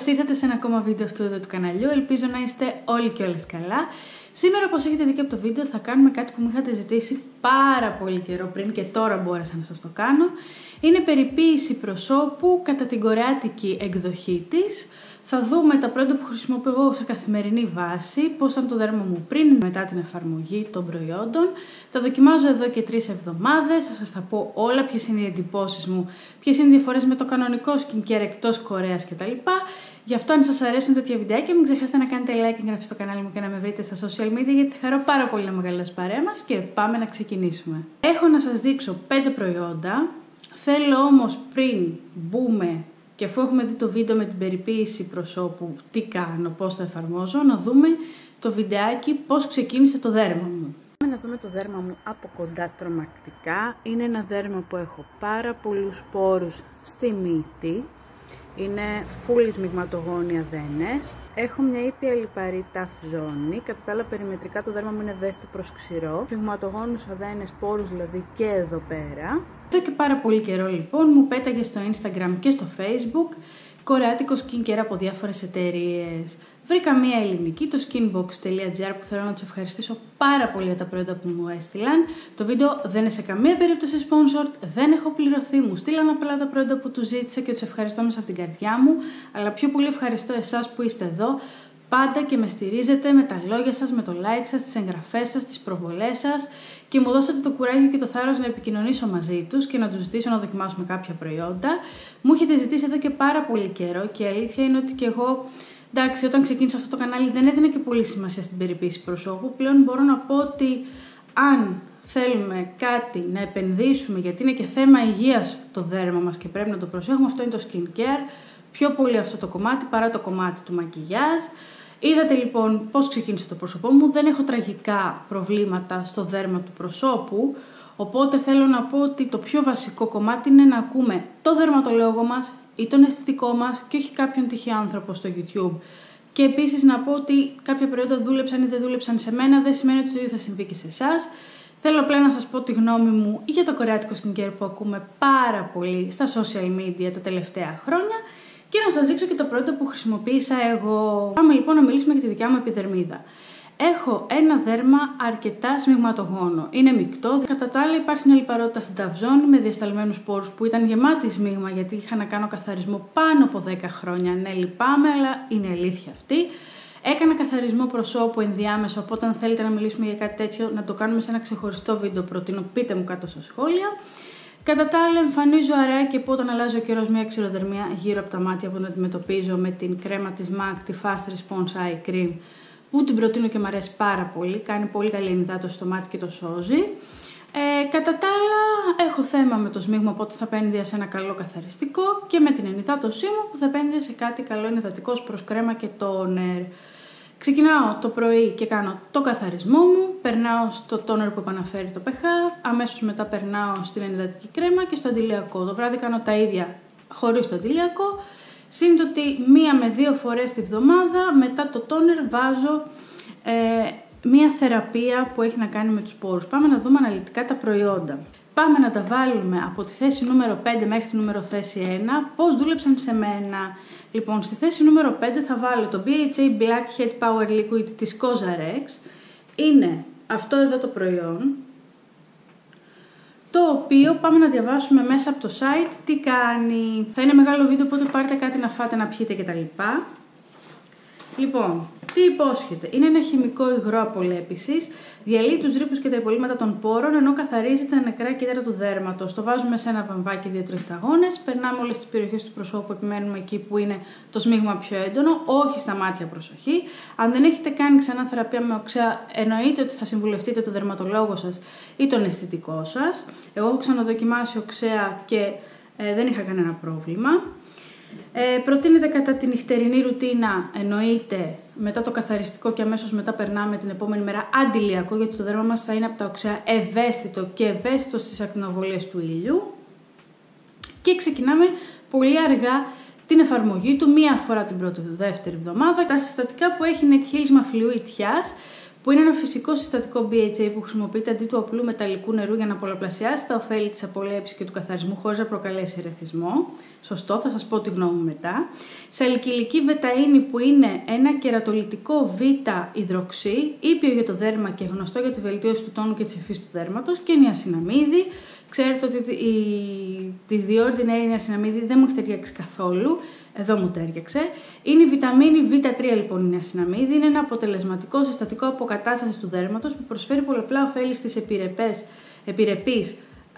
Καλώς ήρθατε σε ένα ακόμα βίντεο αυτού εδώ του καναλιού. Ελπίζω να είστε όλοι και όλες καλά. Σήμερα, όπως έχετε δει και από το βίντεο, θα κάνουμε κάτι που μου είχατε ζητήσει πάρα πολύ καιρό πριν και τώρα μπόρεσα να σας το κάνω. Είναι περιποίηση προσώπου κατά την κορεάτικη εκδοχή της. Θα δούμε τα προϊόντα που χρησιμοποιώ εγώ σε καθημερινή βάση, πώς ήταν το δέρμα μου πριν, μετά την εφαρμογή των προϊόντων. Τα δοκιμάζω εδώ και 3 εβδομάδες, θα σας τα πω όλα, ποιες είναι οι εντυπώσεις μου, ποιες είναι οι διαφορές με το κανονικό skincare εκτός Κορέας κτλ. Γι' αυτό, αν σας αρέσουν τέτοια βιντεάκια, μην ξεχάσετε να κάνετε like και εγγραφή στο κανάλι μου και να με βρείτε στα social media, γιατί θα χαρώ πάρα πολύ να με καλέσετε παρέα μας και πάμε να ξεκινήσουμε. Έχω να σας δείξω 5 προϊόντα. Θέλω όμως πριν μπούμε και αφού έχουμε δει το βίντεο με την περιποίηση προσώπου, τι κάνω, πώς το εφαρμόζω, να δούμε το βιντεάκι πώς ξεκίνησε το δέρμα μου. Πάμε να δούμε το δέρμα μου από κοντά τρομακτικά. Είναι ένα δέρμα που έχω πάρα πολλούς πόρους στη μύτη. Είναι full σμιγματογόνια δένες. Έχω μια ήπια λιπαρή ταφ ζώνη. Κατά τα άλλα, περιμετρικά το δέρμα μου είναι ευαίσθητο προς ξηρό. Σμιγματογόνους αδένες, πόρους δηλαδή και εδώ πέρα. Εδώ και πάρα πολύ καιρό λοιπόν μου πέταγε στο Instagram και στο Facebook κορεάτικο skincare από διάφορες εταιρείες. Βρήκα μία ελληνική, το skinbox.gr, που θέλω να τους ευχαριστήσω πάρα πολύ για τα προϊόντα που μου έστειλαν. Το βίντεο δεν είναι σε καμία περίπτωση sponsored, δεν έχω πληρωθεί, μου στείλαν απλά τα προϊόντα που τους ζήτησα και τους ευχαριστώ μέσα από την καρδιά μου. Αλλά πιο πολύ ευχαριστώ εσάς που είστε εδώ πάντα και με στηρίζετε με τα λόγια σας, με το like σας, τις εγγραφές σας, τις προβολές σας και μου δώσατε το κουράγιο και το θάρρος να επικοινωνήσω μαζί τους και να τους ζητήσω να δοκιμάσουμε κάποια προϊόντα. Μου έχετε ζητήσει εδώ και πάρα πολύ καιρό και η αλήθεια είναι ότι και εγώ, εντάξει, όταν ξεκίνησα αυτό το κανάλι δεν έδινα και πολύ σημασία στην περιποίηση προσώπου. Πλέον μπορώ να πω ότι αν θέλουμε κάτι να επενδύσουμε, γιατί είναι και θέμα υγείας το δέρμα μας και πρέπει να το προσέχουμε, αυτό είναι το skincare. Πιο πολύ αυτό το κομμάτι παρά το κομμάτι του μακιγιάζ. Είδατε λοιπόν πώς ξεκίνησε το πρόσωπό μου. Δεν έχω τραγικά προβλήματα στο δέρμα του προσώπου. Οπότε θέλω να πω ότι το πιο βασικό κομμάτι είναι να ακούμε το δερματολόγο μας ή τον αισθητικό μας και όχι κάποιον τυχαίο άνθρωπο στο YouTube. Και επίσης να πω ότι κάποια προϊόντα δούλεψαν ή δεν δούλεψαν σε μένα, δεν σημαίνει ότι το ίδιο θα συμβεί και σε εσάς. Θέλω απλά να σας πω τη γνώμη μου για το κορεάτικο skincare που ακούμε πάρα πολύ στα social media τα τελευταία χρόνια. Και να σας δείξω και τα προϊόντα που χρησιμοποίησα εγώ. Πάμε λοιπόν να μιλήσουμε για τη δικιά μου επιδερμίδα. Έχω ένα δέρμα αρκετά σμιγματογόνο. Είναι μεικτό. Κατά τα άλλα, υπάρχει μια λιπαρότητα στην ταφ ζώνη με διασταλμένους πόρους που ήταν γεμάτη σμίγμα, γιατί είχα να κάνω καθαρισμό πάνω από 10 χρόνια. Ναι, λυπάμαι, αλλά είναι αλήθεια αυτή. Έκανα καθαρισμό προσώπου ενδιάμεσο, οπότε αν θέλετε να μιλήσουμε για κάτι τέτοιο, να το κάνουμε σε ένα ξεχωριστό βίντεο. Προτείνω, πείτε μου κάτω στα σχόλια. Κατά τα άλλα, εμφανίζω αραιά και πω όταν αλλάζει ο καιρός μια ξηροδερμία γύρω από τα μάτια που την αντιμετωπίζω με την κρέμα της MAC, τη Fast Response Eye Cream, που την προτείνω και μου αρέσει πάρα πολύ. Κάνει πολύ καλή ενυδάτωση στο μάτι και το σώζει. Κατά τα άλλα, έχω θέμα με το σμίγμα, οπότε θα επένδυα σε ένα καλό καθαριστικό και με την ενυδάτωσή μου που θα επένδυα σε κάτι καλό ενυδατικό προς κρέμα και τόνερ. Ξεκινάω το πρωί και κάνω το καθαρισμό μου, περνάω στο τόνερ που επαναφέρει το pH, αμέσως μετά περνάω στην ενυδατική κρέμα και στο αντιλιακό. Το βράδυ κάνω τα ίδια χωρίς το αντιλιακό, σύν το ότι 1 με 2 φορές τη βδομάδα μετά το τόνερ βάζω μία θεραπεία που έχει να κάνει με τους πόρους. Πάμε να δούμε αναλυτικά τα προϊόντα. Πάμε να τα βάλουμε από τη θέση νούμερο 5 μέχρι τη νούμερο θέση 1, πώς δούλεψαν σε μένα. Λοιπόν, στη θέση νούμερο 5 θα βάλω το BHA Blackhead Power Liquid της COSRX. Είναι αυτό εδώ το προϊόν, το οποίο πάμε να διαβάσουμε μέσα από το site τι κάνει. Θα είναι μεγάλο βίντεο, οπότε πάρτε κάτι να φάτε, να πιείτε κτλ. Λοιπόν, τι υπόσχεται. Είναι ένα χημικό υγρό απολέπισης, διαλύει τους ρήπους και τα υπολείμματα των πόρων, ενώ καθαρίζει τα νεκρά κύτταρα του δέρματος. Το βάζουμε σε ένα βαμβάκι 2-3 σταγόνες, περνάμε όλες τις περιοχές του προσώπου, επιμένουμε εκεί που είναι το σμίγμα πιο έντονο, όχι στα μάτια, προσοχή. Αν δεν έχετε κάνει ξανά θεραπεία με οξέα, εννοείται ότι θα συμβουλευτείτε τον δερματολόγο σας ή τον αισθητικό σας. Εγώ έχω ξαναδοκιμάσει οξέα και δεν είχα κανένα πρόβλημα. Προτείνεται κατά τη νυχτερινή ρουτίνα, εννοείται μετά το καθαριστικό και αμέσως μετά περνάμε την επόμενη μέρα αντιλιακό, γιατί το δέρμα μας θα είναι από τα οξέα ευαίσθητο και ευαίσθητο στις ακτινοβολίες του ήλιου. Και ξεκινάμε πολύ αργά την εφαρμογή του, μία φορά την πρώτη-δεύτερη εβδομάδα. Τα συστατικά που έχει είναι εκχύλισμα φλοιού ιτιάς, που είναι ένα φυσικό συστατικό BHA που χρησιμοποιείται αντί του απλού μεταλλικού νερού για να πολλαπλασιάσει τα ωφέλη της απολέψης και του καθαρισμού χωρίς να προκαλέσει ερεθισμό. Σωστό, θα σας πω τη γνώμη μου μετά. Σαλικυλική βεταΐνη που είναι ένα κερατολιτικό β-υδροξύ, ήπιο για το δέρμα και γνωστό για τη βελτίωση του τόνου και της υφής του δέρματος, και νιασιναμίδη. Ξέρετε ότι τη The Ordinary νιασιναμίδη δεν μου έχει ταιριάξει καθόλου. Εδώ μου τέριαξε. Είναι η βιταμίνη Β3 λοιπόν η νιασιναμίδη. Είναι ένα αποτελεσματικό συστατικό αποκατάστασης του δέρματος που προσφέρει πολλαπλά ωφέλη στις επιρρεπείς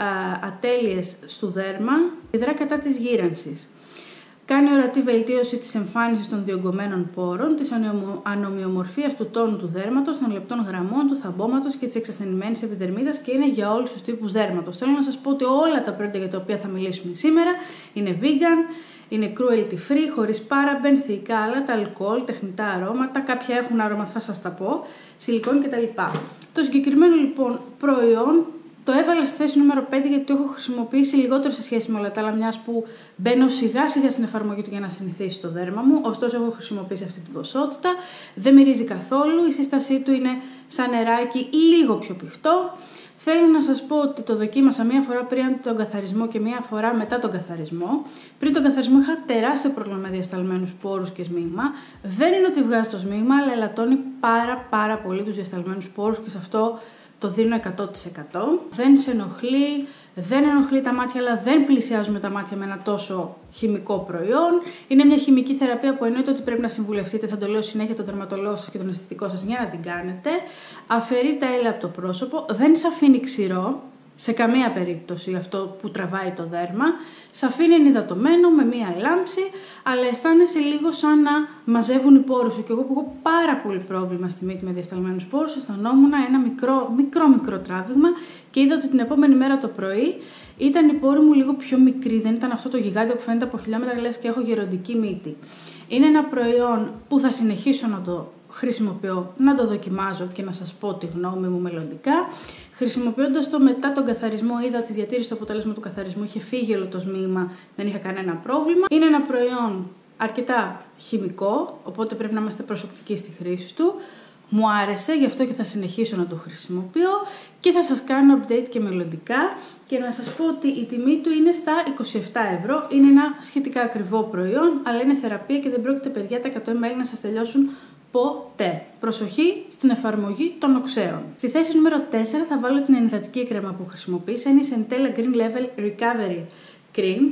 ατέλειες στο δέρμα. Δρά κατά της γύρανσης. Κάνει ορατή βελτίωση της εμφάνισης των διογκωμένων πόρων, της ανομοιομορφίας του τόνου του δέρματος, των λεπτών γραμμών, του θαμπόματος και της εξασθενημένης επιδερμίδας και είναι για όλους τους τύπους δέρματος. Θέλω να σας πω ότι όλα τα προϊόντα για τα οποία θα μιλήσουμε σήμερα είναι vegan, είναι cruelty free, χωρίς παραμπεν, θεϊκά άλατα, αλκοόλ, τεχνητά αρώματα, κάποια έχουν άρωμα, θα σας τα πω, σιλικόνη κτλ. Το συγκεκριμένο λοιπόν προϊόν το έβαλα στη θέση νούμερο 5 γιατί το έχω χρησιμοποιήσει λιγότερο σε σχέση με όλα τα άλλα, μιας που μπαίνω σιγά σιγά στην εφαρμογή του για να συνηθίσει το δέρμα μου. Ωστόσο, έχω χρησιμοποιήσει αυτή την ποσότητα. Δεν μυρίζει καθόλου. Η σύστασή του είναι σαν νεράκι, λίγο πιο πηχτό. Θέλω να σας πω ότι το δοκίμασα μία φορά πριν τον καθαρισμό και μία φορά μετά τον καθαρισμό. Πριν τον καθαρισμό είχα τεράστιο πρόβλημα με διασταλμένους πόρους και σμίγμα. Δεν είναι ότι βγάζει το σμίγμα, αλλά ελαττώνει πάρα πολύ τους διασταλμένους πόρους και σε αυτό το δίνω 100%. Δεν σε ενοχλεί, δεν ενοχλεί τα μάτια, αλλά δεν πλησιάζουμε τα μάτια με ένα τόσο χημικό προϊόν. Είναι μια χημική θεραπεία που εννοείται ότι πρέπει να συμβουλευτείτε, θα το λέω συνέχεια το δερματολόγο σας και τον αισθητικό σας για να την κάνετε. Αφαιρεί τα έλαια από το πρόσωπο, δεν σε αφήνει ξηρό, σε καμία περίπτωση αυτό που τραβάει το δέρμα. Σε αφήνει ενυδατωμένο με μία λάμψη, αλλά αισθάνεσαι λίγο σαν να μαζεύουν οι πόρους σου. Και εγώ που έχω πάρα πολύ πρόβλημα στη μύτη με διασταλμένους πόρους, αισθανόμουν ένα μικρό τράβηγμα και είδα ότι την επόμενη μέρα το πρωί ήταν η πόρη μου λίγο πιο μικρή. Δεν ήταν αυτό το γιγάντιο που φαίνεται από χιλιόμετρα, λες και έχω γεροντική μύτη. Είναι ένα προϊόν που θα συνεχίσω να το χρησιμοποιώ, να το δοκιμάζω και να σας πω τη γνώμη μου μελλοντικά. Χρησιμοποιώντας το μετά τον καθαρισμό, είδα ότι η διατήρηση του αποτέλεσμα του καθαρισμού είχε φύγει όλο το σμίγμα, δεν είχα κανένα πρόβλημα. Είναι ένα προϊόν αρκετά χημικό, οπότε πρέπει να είμαστε προσεκτικοί στη χρήση του. Μου άρεσε, γι' αυτό και θα συνεχίσω να το χρησιμοποιώ και θα σας κάνω update και μελλοντικά. Και να σας πω ότι η τιμή του είναι στα 27€. Είναι ένα σχετικά ακριβό προϊόν, αλλά είναι θεραπεία και δεν πρόκειται, παιδιά, τα 100 ml να σας τελειώσουν ποτέ. Προσοχή στην εφαρμογή των οξέων. Στη θέση νούμερο 4 θα βάλω την ενυδατική κρέμα που χρησιμοποίησα. Είναι η Centella Green Level Recovery Cream.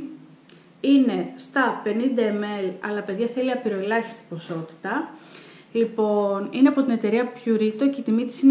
Είναι στα 50 ml, αλλά παιδιά θέλει απειροελάχιστη ποσότητα. Λοιπόν, είναι από την εταιρεία Purito και η τιμή της είναι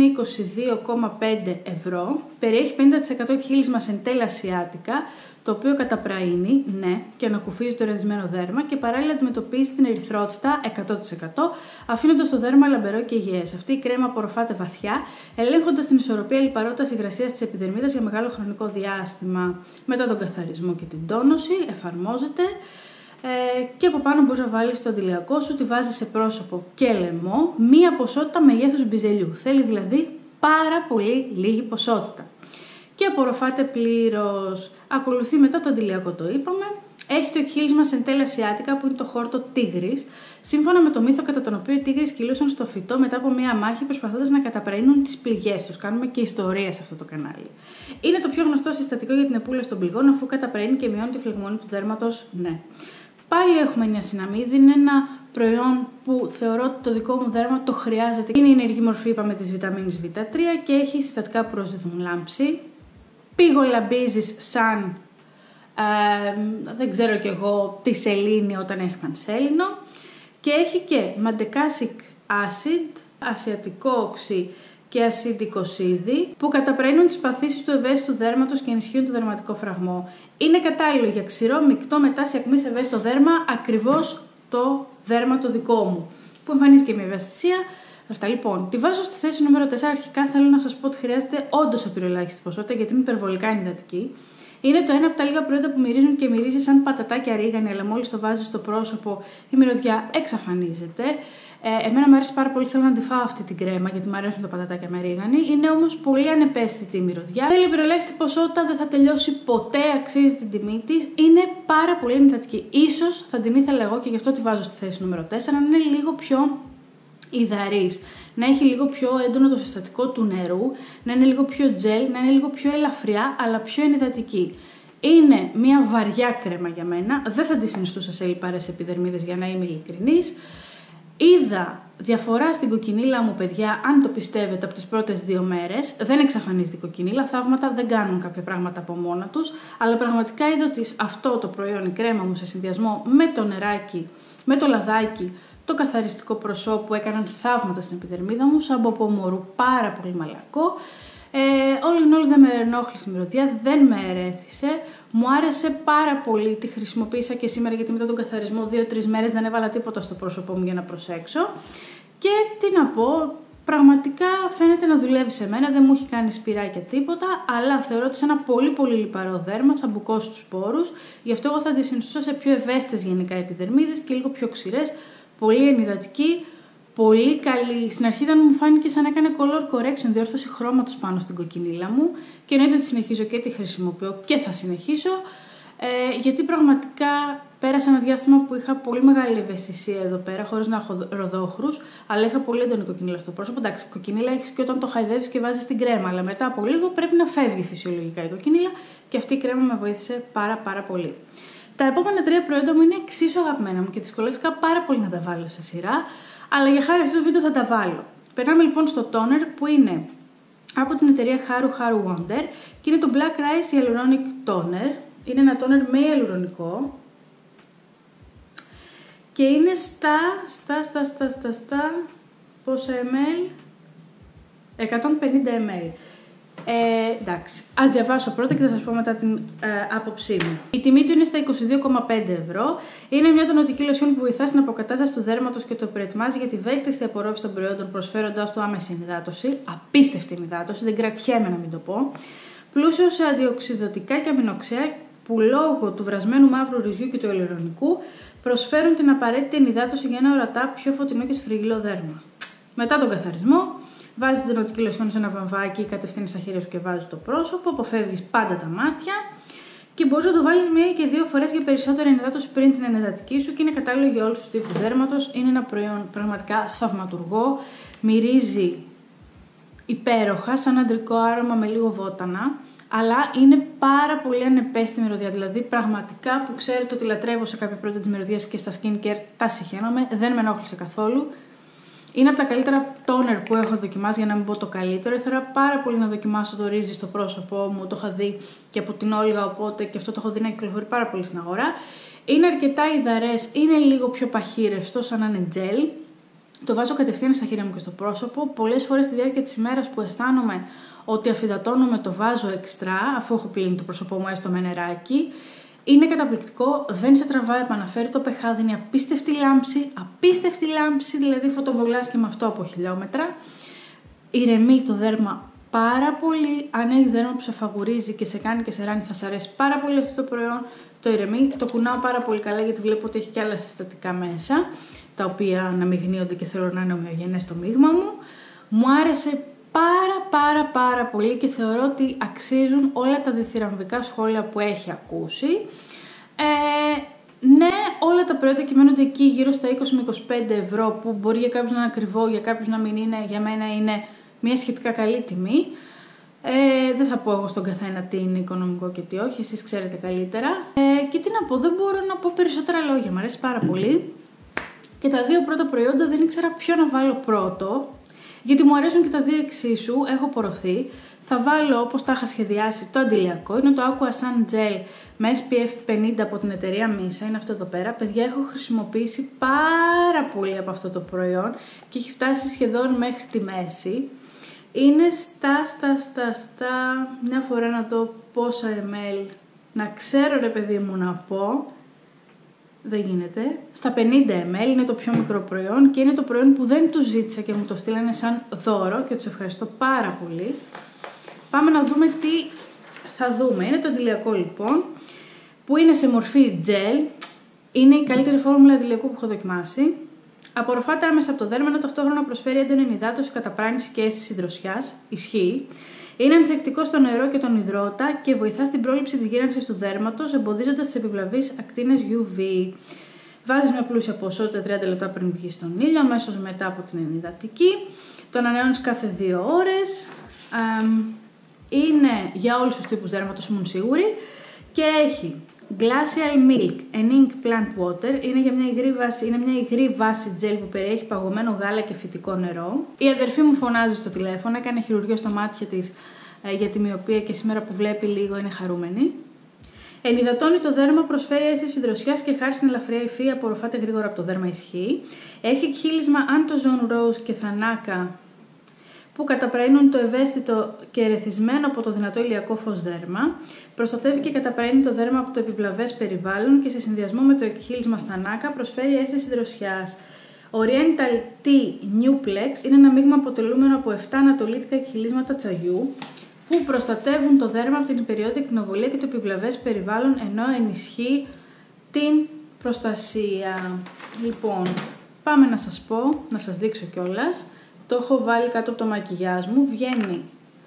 22,5€. Περιέχει 50% χείλισμα Centella Asiatica, το οποίο καταπραίνει, ναι, και ανακουφίζει το ερεθισμένο δέρμα και παράλληλα αντιμετωπίζει την ερυθρότητα 100%, αφήνοντας το δέρμα λαμπερό και υγιές. Αυτή η κρέμα απορροφάται βαθιά, ελέγχοντας την ισορροπία λιπαρότητας υγρασίας της επιδερμίδας για μεγάλο χρονικό διάστημα. Μετά τον καθαρισμό και την τόνωση, εφαρμόζεται. Και από πάνω μπορείς να βάλεις το αντιλιακό σου, τη βάζεις σε πρόσωπο και λαιμό, μία ποσότητα μεγέθους μπιζελιού. Θέλει δηλαδή πάρα πολύ λίγη ποσότητα. Και απορροφάται πλήρως. Ακολουθεί μετά το αντιλιακό, το είπαμε. Έχει το εκχύλισμα Centella Asiatica που είναι το χόρτο τίγρης. Σύμφωνα με το μύθο κατά τον οποίο οι τίγρες κυλούσαν στο φυτό μετά από μία μάχη προσπαθώντας να καταπραίνουν τις πληγές τους. Κάνουμε και ιστορία σε αυτό το κανάλι. Είναι το πιο γνωστό συστατικό για την επούλωση των πληγών αφού καταπραίνει και μειώνει τη φλεγμονή του δέρματος. Ναι. Πάλι έχουμε νιασιναμίδη, είναι ένα προϊόν που θεωρώ ότι το δικό μου δέρμα το χρειάζεται. Είναι η ενεργή μορφή, είπαμε, της βιταμίνης Β3 και έχει συστατικά που προσδίδουν λάμψη. Πήγο λαμπίζεις σαν, δεν ξέρω κι εγώ, τη σελήνη όταν έχει πανσέλινο. Και έχει και μαντεκάσικ acid, ασιατικό οξύ και ασιντικοσίδι που καταπραίνουν τις παθήσεις του ευαίσθητου δέρματος και ενισχύουν το δερματικό φραγμό. Είναι κατάλληλο για ξηρό, μεικτό, μετάσι ακμή σε ευαίσθητο δέρμα, ακριβώς το δέρμα το δικό μου, που εμφανίζει και μια ευαισθησία. Αυτά λοιπόν. Τη βάζω στη θέση νούμερο 4. Αρχικά θέλω να σας πω ότι χρειάζεται όντως απειροελάχιστη ποσότητα γιατί είναι υπερβολικά ενυδατική. Είναι το ένα από τα λίγα προϊόντα που μυρίζουν και μυρίζει σαν πατατάκια ρίγανη, αλλά μόλις το βάζεις στο πρόσωπο η μυρωδιά εξαφανίζεται. Εμένα μου αρέσει πάρα πολύ, θέλω να τη φάω αυτή την κρέμα γιατί μου αρέσουν τα πατατάκια με ρίγανη. Είναι όμως πολύ ανεπαίσθητη η μυρωδιά. Θέλει υπερελάχιστη ποσότητα, δεν θα τελειώσει ποτέ, αξίζει την τιμή της. Είναι πάρα πολύ ενυδατική. Ίσως θα την ήθελα εγώ και γι' αυτό τη βάζω στη θέση νούμερο 4, να είναι λίγο πιο υδαρής, να έχει λίγο πιο έντονο το συστατικό του νερού, να είναι λίγο πιο τζελ, να είναι λίγο πιο ελαφριά, αλλά πιο ενυδατική. Είναι μια βαριά κρέμα για μένα, δεν θα τη συνιστούσα σε λιπαρές επιδερμίδες για να είμαι ειλικρινής. Είδα διαφορά στην κοκκινίλα μου, παιδιά, αν το πιστεύετε, από τις πρώτες 2 μέρες. Δεν εξαφανίζεται η κοκκινίλα, θαύματα δεν κάνουν κάποια πράγματα από μόνα τους, αλλά πραγματικά είδα ότι αυτό το προϊόν, η κρέμα μου, σε συνδυασμό με το νεράκι, με το λαδάκι, το καθαριστικό προσώπου, έκαναν θαύματα στην επιδερμίδα μου, σαν μποπομορού, πάρα πολύ μαλακό. Όλη in all δεν με ενόχλησε η μυρωδιά, δεν με ερέθησε. Μου άρεσε πάρα πολύ, τη χρησιμοποίησα και σήμερα γιατί μετά τον καθαρισμό 2-3 μέρες δεν έβαλα τίποτα στο πρόσωπό μου για να προσέξω. Και τι να πω, πραγματικά φαίνεται να δουλεύει σε μένα, δεν μου έχει κάνει σπυράκια τίποτα, αλλά θεωρώ ότι σε ένα πολύ πολύ λιπαρό δέρμα θα μπουκώσει τους πόρους, γι' αυτό εγώ θα τη συνιστούσα σε πιο ευαίσθητες γενικά επιδερμίδες και λίγο πιο ξηρές, πολύ ενυδατική. Πολύ καλή. Στην αρχή ήταν, μου φάνηκε σαν να έκανε color correction, διόρθωση χρώματος πάνω στην κοκκινίλα μου και εννοείται ότι συνεχίζω και τη χρησιμοποιώ και θα συνεχίσω γιατί πραγματικά πέρασα ένα διάστημα που είχα πολύ μεγάλη ευαισθησία εδώ πέρα, χωρίς να έχω ροδόχρους, αλλά είχα πολύ έντονη κοκκινίλα στο πρόσωπο. Εντάξει, κοκκινίλα έχεις και όταν το χαϊδεύεις και βάζεις την κρέμα, αλλά μετά από λίγο πρέπει να φεύγει φυσιολογικά η κοκκινίλα και αυτή η κρέμα με βοήθησε πάρα πολύ. Τα επόμενα 3 προϊόντα μου είναι εξίσου αγαπημένα μου και δυσκολεύτηκα πάρα πολύ να τα βάλω σε σειρά. Αλλά για χάρη αυτού του βίντεο θα τα βάλω. Περνάμε λοιπόν στο toner που είναι από την εταιρεία Haru Wonder και είναι το Black Rice Hyaluronic Toner. Είναι ένα toner με ιαλουρονικό και είναι στα πόσα ml? 150 ml. Εντάξει, ας διαβάσω πρώτα και θα σας πω μετά την άποψή μου. Η τιμή του είναι στα 22,5 ευρώ. Είναι μια τονωτική λοσιόν που βοηθά στην αποκατάσταση του δέρματος και το προετοιμάζει για τη βέλτιστη απορρόφηση των προϊόντων, προσφέροντάς του άμεση ενυδάτωση. Απίστευτη ενυδάτωση, δεν κρατιέμαι να μην το πω. Πλούσιο σε αντιοξυδωτικά και αμινοξέα που λόγω του βρασμένου μαύρου ρυζιού και του ιαλουρονικού προσφέρουν την απαραίτητη ενυδάτωση για ένα ορατά πιο φωτεινό και σφριγγυλό δέρμα. Μετά τον καθαρισμό, βάζεις την τονωτική λοσιόν σε ένα βαμβάκι, κατευθύνεις στα χέρια σου και βάζεις το πρόσωπο, αποφεύγεις πάντα τα μάτια και μπορείς να το βάλεις 1 και 2 φορές για περισσότερη ενυδάτωση πριν την ενυδατική σου και είναι κατάλληλο για όλους τους τύπους δέρματος. Είναι ένα προϊόν πραγματικά θαυματουργό, μυρίζει υπέροχα, σαν αντρικό άρωμα με λίγο βότανα, αλλά είναι πάρα πολύ ανεπέστη μυρωδιά. Δηλαδή, πραγματικά που ξέρετε ότι λατρεύω σε κάποια πρώτα της μυρωδιάς και στα skincare τα συχαίνομαι, δεν με ενόχλησε καθόλου. Είναι από τα καλύτερα toner που έχω δοκιμάσει, για να μην πω το καλύτερο. Ήθελα πάρα πολύ να δοκιμάσω το ρύζι στο πρόσωπό μου, το είχα δει και από την Όλγα, οπότε και αυτό το έχω δει να κυκλοφορεί πάρα πολύ στην αγορά. Είναι αρκετά υδαρές, είναι λίγο πιο παχύρευστο, σαν να είναι gel. Το βάζω κατευθείαν στα χέρια μου και στο πρόσωπο. Πολλές φορές στη διάρκεια της ημέρας που αισθάνομαι ότι αφυδατώνομαι, το βάζω εξτρά, αφού έχω πλύνει το πρόσωπό μου έστω με νεράκι. Είναι καταπληκτικό, δεν σε τραβάει, επαναφέρει το pH, δίνει απίστευτη λάμψη, δηλαδή φωτοβολάς και με αυτό από χιλιόμετρα. Ηρεμεί το δέρμα πάρα πολύ, αν έχεις δέρμα που σε φαγουρίζει και σε κάνει και σε ράνει θα σε αρέσει πάρα πολύ αυτό το προϊόν. Το ηρεμεί, το κουνάω πάρα πολύ καλά γιατί βλέπω ότι έχει και άλλα συστατικά μέσα, τα οποία αναμειγνύονται και θέλω να είναι ομοιογενές το μείγμα μου. Μου άρεσε πάρα πολύ και θεωρώ ότι αξίζουν όλα τα διθυραμβικά σχόλια που έχει ακούσει. Ναι, όλα τα προϊόντα κυμαίνονται εκεί γύρω στα 20 με 25 ευρώ, που μπορεί για κάποιους να είναι ακριβό, για κάποιους να μην είναι, για μένα είναι μια σχετικά καλή τιμή. Δεν θα πω εγώ στον καθένα τι είναι οικονομικό και τι όχι, εσείς ξέρετε καλύτερα. Και τι να πω, δεν μπορώ να πω περισσότερα λόγια, μου αρέσει πάρα πολύ. Και τα 2 πρώτα προϊόντα δεν ήξερα ποιο να βάλω πρώτο, γιατί μου αρέσουν και τα 2 εξίσου, έχω πορωθεί. Θα βάλω, όπως τα είχα σχεδιάσει, το αντιλιακό, είναι το Aqua Sun Gel με SPF 50 από την εταιρεία Misa, είναι αυτό εδώ πέρα. Παιδιά, έχω χρησιμοποιήσει πάρα πολύ από αυτό το προϊόν και έχει φτάσει σχεδόν μέχρι τη μέση. Είναι μια φορά να δω πόσα ml, να ξέρω ρε παιδί μου να πω. Δεν γίνεται. Στα 50 ml είναι το πιο μικρό προϊόν και είναι το προϊόν που δεν τους ζήτησα και μου το στείλανε σαν δώρο και τους ευχαριστώ πάρα πολύ. Πάμε να δούμε τι θα δούμε. Είναι το αντιλιακό λοιπόν, που είναι σε μορφή gel. Είναι η καλύτερη φόρμουλα αντιλιακού που έχω δοκιμάσει. Απορροφάται άμεσα από το δέρμα, ενώ ταυτόχρονα προσφέρει έντονη ενυδάτωση, καταπράνηση και αίσθηση δροσιάς. Ισχύει. Είναι ανθεκτικό στο νερό και τον υδρότα και βοηθά στην πρόληψη της γύρανσης του δέρματος, εμποδίζοντας τις επιβλαβείς ακτίνες UV. Βάζεις μια πλούσια ποσότητα 30 λεπτά πριν βγει στον ήλιο, αμέσως μετά από την ενυδατική. Το ανανεώνεις κάθε 2 ώρες. Είναι για όλους τους τύπους δέρματος, ήμουν σίγουρη. Και έχει Glacial Milk and Ink Plant Water. Είναι μια υγρή βάση τζέλ που περιέχει παγωμένο γάλα και φυτικό νερό. Η αδερφή μου φωνάζει στο τηλέφωνο, έκανε χειρουργείο στα μάτια της για τη μυοπία και σήμερα που βλέπει λίγο είναι χαρούμενη. Ενυδατώνει το δέρμα, προσφέρει αίσθηση δροσιάς και χάρη στην ελαφριά υφή, απορροφάται γρήγορα από το δέρμα, ισχύει. Έχει εκχύλισμα Antozone Rose και Θανάκα που καταπραίνουν το ευαίσθητο και ερεθισμένο από το δυνατό ηλιακό φως δέρμα. Προστατεύει και καταπραίνει το δέρμα από το επιβλαβές περιβάλλον και σε συνδυασμό με το εκχύλισμα Θανάκα προσφέρει αίσθηση δροσιάς. Oriental Tea Newplex είναι ένα μείγμα αποτελούμενο από 7 ανατολίτικα εκχυλίσματα τσαγιού που προστατεύουν το δέρμα από την υπεριόδια ακτινοβολία και το επιβλαβές περιβάλλον, ενώ ενισχύει την προστασία. Λοιπόν, πάμε να σας πω, να σας δείξω κιόλας. Το έχω βάλει κάτω από το μακιγιάζ μου. Βγαίνει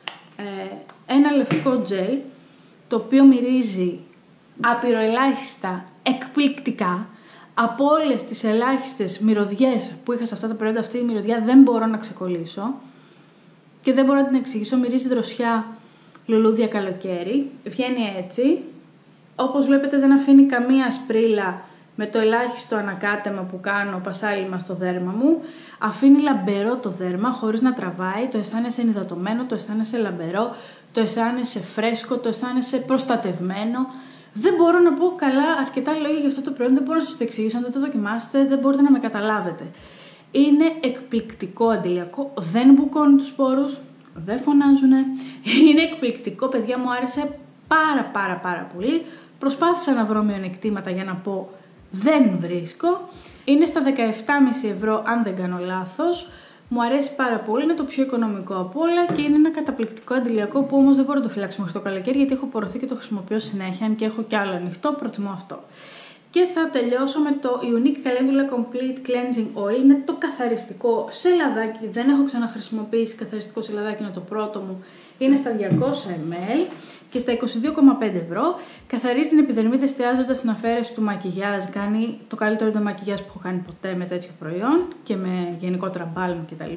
ένα λευκό τζελ, το οποίο μυρίζει απειροελάχιστα, εκπληκτικά. Από όλες τις ελάχιστες μυρωδιές που είχα σε αυτά τα προϊόντα, αυτή η μυρωδιά δεν μπορώ να ξεκολλήσω και δεν μπορώ να την εξηγήσω. Μυρίζει δροσιά λουλούδια καλοκαίρι. Βγαίνει έτσι. Όπως βλέπετε δεν αφήνει καμία σπρίλα με το ελάχιστο ανακάτεμα που κάνω πασάλιμα στο δέρμα μου. Αφήνει λαμπερό το δέρμα χωρίς να τραβάει. Το αισθάνεσαι ενυδατωμένο, το αισθάνεσαι λαμπερό, το αισθάνεσαι φρέσκο, το αισθάνεσαι προστατευμένο. Δεν μπορώ να πω καλά αρκετά λόγια για αυτό το προϊόν, δεν μπορώ να σας το εξηγήσω. Αν δεν το δοκιμάσετε, δεν μπορείτε να με καταλάβετε. Είναι εκπληκτικό αντιλιακό, δεν μπουκώνει τους πόρους, δεν φωνάζουνε. Είναι εκπληκτικό, παιδιά, μου άρεσε πάρα πολύ. Προσπάθησα να βρω μειονεκτήματα για να πω δεν βρίσκω. Είναι στα 17,5 ευρώ αν δεν κάνω λάθος. Μου αρέσει πάρα πολύ, είναι το πιο οικονομικό από όλα και είναι ένα καταπληκτικό αντιλιακό που όμως δεν μπορώ να το φυλάξω μέχρι το καλοκαίρι γιατί έχω πορωθεί και το χρησιμοποιώ συνέχεια. Αν και έχω κι άλλο ανοιχτό, προτιμώ αυτό. Και θα τελειώσω με το Unique Calendula Complete Cleansing Oil. Είναι το καθαριστικό σε λαδάκι. Δεν έχω ξαναχρησιμοποιήσει καθαριστικό σε λαδάκι, είναι το πρώτο μου. Είναι στα 200 ml και στα 22,5 ευρώ. Καθαρίζει την επιδερμίδα εστιάζοντας στην αφαίρεση του μακιγιάζ. Κάνει το καλύτερο μακιγιάζ που έχω κάνει ποτέ με τέτοιο προϊόν και με γενικότερα μπάλμ κτλ.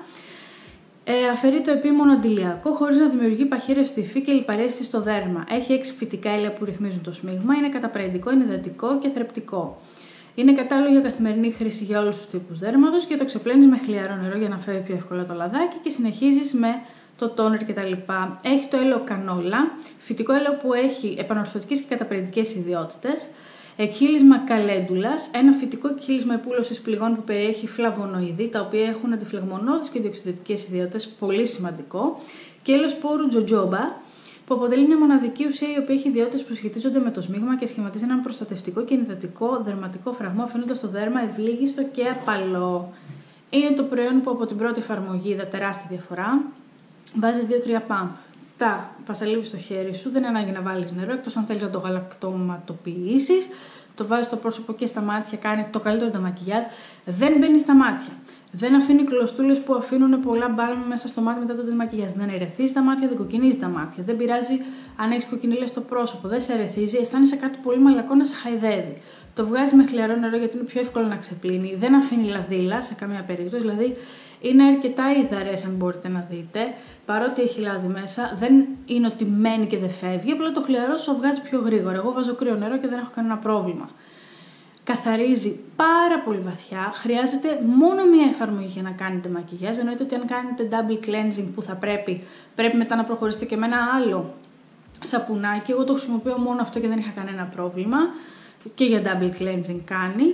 Αφαιρεί το επίμονο αντιλιακό χωρίς να δημιουργεί παχύρευστη υφή και λιπαρέστηση στο δέρμα. Έχει 6 φυτικά ύλια που ρυθμίζουν το σμίγμα. Είναι καταπραγητικό, ενυδατικό και θρεπτικό. Είναι κατάλληλο για καθημερινή χρήση για όλους τους τύπους δέρματος και το ξεπλένεις με χλιαρό νερό για να φεύγει πιο εύκολα το λαδάκι και συνεχίζεις με το τόνερ κτλ. Έχει το έλαιο κανόλα, φυτικό έλαιο που έχει επανορθωτικές και καταπραγητικές ιδιότητες. Εκχύλισμα καλέντουλας, ένα φυτικό εκχύλισμα επούλωσης πληγών που περιέχει φλαβονοειδή, τα οποία έχουν αντιφλεγμονώδεις και διοξιδετικές ιδιότητες, πολύ σημαντικό. Και έλαιο σπόρου τζοτζόμπα, που αποτελεί μια μοναδική ουσία η οποία έχει ιδιότητες που σχετίζονται με το σμίγμα και σχηματίζει έναν προστατευτικό και ενυδατικό δερματικό φραγμό, αφήνοντας το δέρμα ευλίγιστο και απαλό. Είναι το προϊόν που από την πρώτη εφαρμογή είδα τεράστια διαφορά. Βάζεις 2-3 πάμπ. Τα πασαλίβεις στο χέρι σου, δεν είναι ανάγκη να βάλεις νερό, εκτός αν θέλεις να το γαλακτοματοποιήσεις. Το βάζεις στο πρόσωπο και στα μάτια, κάνει το καλύτερο το μακιγιάζ. Δεν μπαίνει στα μάτια. Δεν αφήνει κλωστούλες που αφήνουν πολλά μπάλμα μέσα στο μάτι μετά το μακιγιάζ. Δεν ερεθίζει τα μάτια, δεν κοκκινίζει τα μάτια. Δεν πειράζει αν έχεις κοκκινίλες στο πρόσωπο, δεν σε ερεθίζει, αισθάνεσαι κάτι πολύ μαλακό να σε χαϊδεύει. Το βγάζει με χλιαρό νερό γιατί είναι πιο εύκολο να ξεπλύνει. Δεν αφήνει λαδίλα σε καμία περίπτωση, δηλαδή είναι αρκετά υδαρές αν μπορείτε να δείτε. Παρότι έχει λάδι μέσα, δεν είναι ότι μένει και δεν φεύγει, απλά το χλιαρό σου βγάζει πιο γρήγορα. Εγώ βάζω κρύο νερό και δεν έχω κανένα πρόβλημα. Καθαρίζει πάρα πολύ βαθιά, χρειάζεται μόνο μία εφαρμογή για να κάνετε μακιγιάζ. Εννοείται ότι αν κάνετε double cleansing που θα πρέπει μετά να προχωρήσετε και με ένα άλλο σαπουνάκι. Εγώ το χρησιμοποιώ μόνο αυτό και δεν είχα κανένα πρόβλημα. Και για double cleansing κάνει.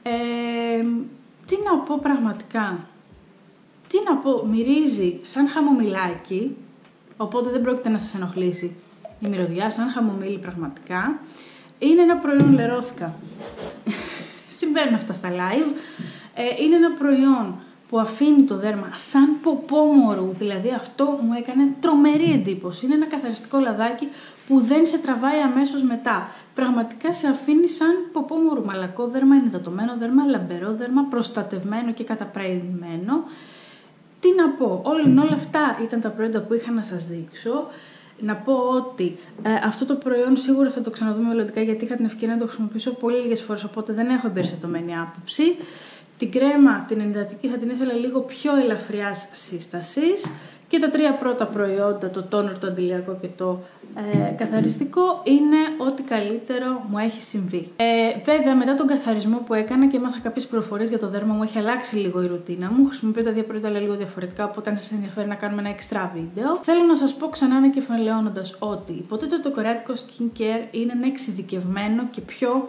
Τι να πω πραγματικά. Τι να πω, μυρίζει σαν χαμομηλάκι, οπότε δεν πρόκειται να σας ενοχλήσει η μυρωδιά, σαν χαμομήλι πραγματικά. Είναι ένα προϊόν, λερώθηκα. Συμβαίνουν αυτά στα live. Είναι ένα προϊόν που αφήνει το δέρμα σαν ποπόμορου, δηλαδή αυτό μου έκανε τρομερή εντύπωση. Είναι ένα καθαριστικό λαδάκι που δεν σε τραβάει αμέσως μετά. Πραγματικά σε αφήνει σαν ποπόμορου, μαλακό δέρμα, ενυδατωμένο δέρμα, λαμπερό δέρμα, προστατευμένο και καταπραγημένο. Τι να πω, όλα αυτά ήταν τα προϊόντα που είχα να σας δείξω. να πω ότι αυτό το προϊόν σίγουρα θα το ξαναδούμε μελλοντικά, γιατί είχα την ευκαιρία να το χρησιμοποιήσω πολύ λίγες φορές, οπότε δεν έχω εμπεριστατωμένη άποψη. Την κρέμα, την ενυδατική, θα την ήθελα λίγο πιο ελαφριάς σύστασης. Και τα τρία πρώτα προϊόντα, το τόνερ, το αντιλιακό και το καθαριστικό, είναι ό,τι καλύτερο μου έχει συμβεί. Βέβαια, μετά τον καθαρισμό που έκανα και έμαθα κάποιες πληροφορίες για το δέρμα μου, έχει αλλάξει λίγο η ρουτίνα μου. Χρησιμοποιώ τα δύο προϊόντα αλλά λίγο διαφορετικά, οπότε αν σας ενδιαφέρει να κάνουμε ένα εξτρά βίντεο. Θέλω να σας πω ξανά ανακεφαλαιώνοντας ότι υποτίθεται το κορεάτικο skincare είναι ένα εξειδικευμένο και πιο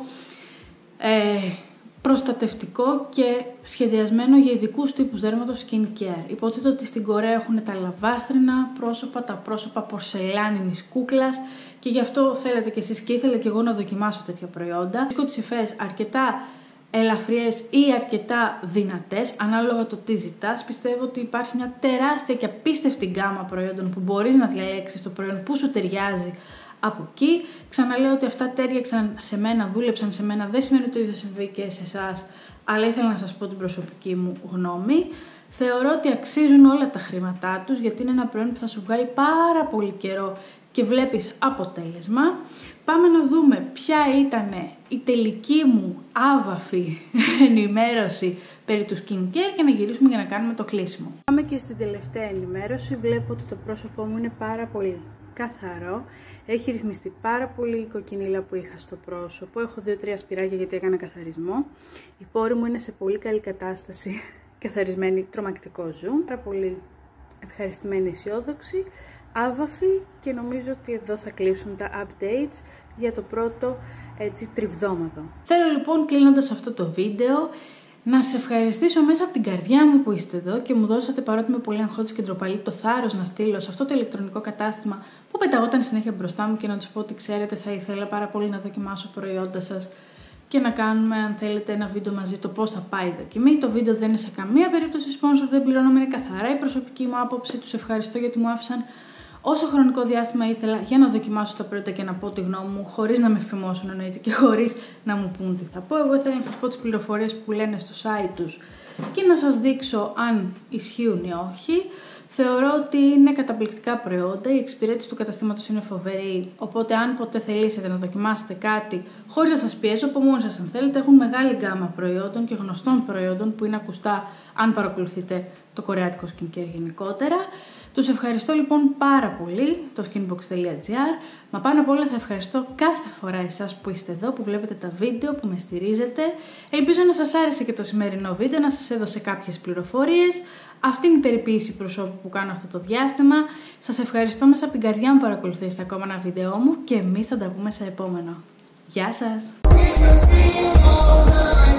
προστατευτικό και σχεδιασμένο για ειδικούς τύπους δέρματος skincare. Υποτίθεται ότι στην Κορέα έχουν τα λαβάστρινα πρόσωπα, τα πρόσωπα πορσελάνινης κούκλας και γι' αυτό θέλετε κι εσείς και ήθελα κι εγώ να δοκιμάσω τέτοια προϊόντα. Βρίσκω τις υφές αρκετά ελαφριές ή αρκετά δυνατές, ανάλογα το τι ζητάς. Πιστεύω ότι υπάρχει μια τεράστια και απίστευτη γκάμα προϊόντων που μπορείς να διαλέξεις το προϊόν που σου ταιριάζει από εκεί. Ξαναλέω ότι αυτά τέριαξαν σε μένα, δούλεψαν σε μένα, δεν σημαίνει ότι το ίδιο συμβεί και σε εσάς, αλλά ήθελα να σας πω την προσωπική μου γνώμη. Θεωρώ ότι αξίζουν όλα τα χρήματά τους, γιατί είναι ένα προϊόν που θα σου βγάλει πάρα πολύ καιρό και βλέπεις αποτέλεσμα. Πάμε να δούμε ποια ήταν η τελική μου άβαφη ενημέρωση περί του skincare και να γυρίσουμε για να κάνουμε το κλείσιμο. Πάμε και στην τελευταία ενημέρωση. Βλέπω ότι το πρόσωπό μου είναι πάρα πολύ καθαρό. Έχει ρυθμιστεί πάρα πολύ η κοκκινίλα που είχα στο πρόσωπο. Έχω 2-3 σπυράκια γιατί έκανα καθαρισμό. Η πόρη μου είναι σε πολύ καλή κατάσταση. Καθαρισμένη, τρομακτικό zoom. Πάρα πολύ ευχαριστημένη, αισιόδοξη, άβαφη και νομίζω ότι εδώ θα κλείσουν τα updates για το πρώτο τριβδόμαδο. Θέλω λοιπόν, κλείνοντας αυτό το βίντεο, να σας ευχαριστήσω μέσα από την καρδιά μου που είστε εδώ και μου δώσατε, παρότι είμαι πολύ αγχώδης και ντροπαλή, το θάρρος να στείλω σε αυτό το ηλεκτρονικό κατάστημα που πεταγόταν συνέχεια μπροστά μου και να τους πω ότι ξέρετε, θα ήθελα πάρα πολύ να δοκιμάσω προϊόντα σας και να κάνουμε, αν θέλετε, ένα βίντεο μαζί το πώς θα πάει η δοκιμή. Το βίντεο δεν είναι σε καμία περίπτωση sponsor, δεν πληρώνομαι, είναι καθαρά η προσωπική μου άποψη. Τους ευχαριστώ γιατί μου άφησαν όσο χρονικό διάστημα ήθελα για να δοκιμάσω τα προϊόντα και να πω τη γνώμη μου, χωρίς να με φημώσουν εννοείται και χωρίς να μου πούν τι θα πω. Εγώ ήθελα να σας πω τις πληροφορίες που λένε στο site τους και να σας δείξω αν ισχύουν ή όχι. Θεωρώ ότι είναι καταπληκτικά προϊόντα, η εξυπηρέτηση του καταστήματος είναι φοβερή, οπότε αν ποτέ θελήσετε να δοκιμάσετε κάτι χωρίς να σας πιέζω, από μόνοι σας αν θέλετε, έχουν μεγάλη γκάμα προϊόντων και γνωστών προϊόντων που είναι ακουστά αν παρακολουθείτε το κορεάτικο skincare γενικότερα. Τους ευχαριστώ λοιπόν πάρα πολύ, το skinbox.gr, μα πάνω απ' όλα θα ευχαριστώ κάθε φορά εσάς που είστε εδώ, που βλέπετε τα βίντεο, που με στηρίζετε. Ελπίζω να σας άρεσε και το σημερινό βίντεο, να σας έδωσε κάποιες πληροφορίες. Αυτή είναι η περιποίηση προσώπου που κάνω αυτό το διάστημα. Σας ευχαριστώ μέσα από την καρδιά μου που παρακολουθήσετε ακόμα ένα βίντεό μου και εμείς θα τα πούμε σε επόμενο. Γεια σας!